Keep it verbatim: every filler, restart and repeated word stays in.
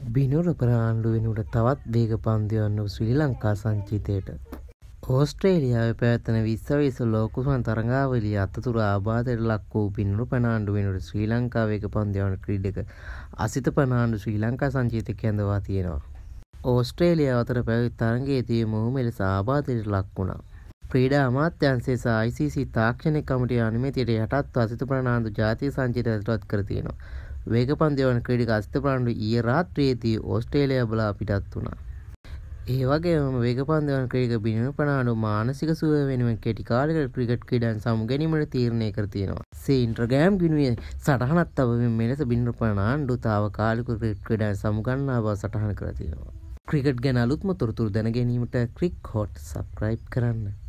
බිනුර ප්‍රාණ්ඩු වෙනුවට තවත් වේග පන්දුවන්න ශ්‍රී ලංකා සංචිතයට. ඕස්ට්‍රේලියාවේ පැවැත්වෙන විශ්ව ලෝකුසන් තරඟාවලිය අතතුරු ආබාධයට ලක් වූ බිනුර ප්‍රාණ්ඩු වෙනුවට ශ්‍රී ලංකා වේග පන්දුවන ක්‍රීඩක අසිත ප්‍රාණ්ඩු ශ්‍රී ලංකා සංචිතයට කැඳවා තියෙනවා. ඕස්ට්‍රේලියාව අතර පැවති තරඟයේදී මොහු මෙලෙස ආබාධයට ලක් වුණා. ක්‍රීඩා අමාත්‍යාංශය සහ ආයි සී සී තාක්ෂණික කමිටුවේ අනුමැතියට යටත්ව අසිත ප්‍රාණ්ඩු ජාතික සංචිතයට ඇතුළත් කර තියෙනවා. වේග පන්දුවන ක්‍රීඩක අසිත ප්‍රාණ්ඩු ඊයේ රාත්‍රියේදී ඕස්ට්‍රේලියාව බලා පිටත් වුණා. ඒ වගේම වේග පන්දුවන ක්‍රීඩක බිනුර ප්‍රාණ්ඩු මානසික සුවය වෙනුවෙන් කෙටි කාලික ක්‍රිකට් ක්‍රීඩාවෙන් සමු ගැනීමට තීරණය කර තියෙනවා. සේ ඉන්ස්ටාග්‍රෑම් ගිණුමේ සටහනක් තබමින් මෙලෙස බිනුර ප්‍රාණ්ඩු තාවකාලික ක්‍රිකට් ක්‍රීඩාවෙන් සමු ගන්නා බව සටහන් කර තියෙනවා. ක්‍රිකට් ගැන අලුත්ම තොරතුරු දැන ගැනීමට ක්‍රික් හොට් සබ්ස්ක්‍රයිබ් කරන්න.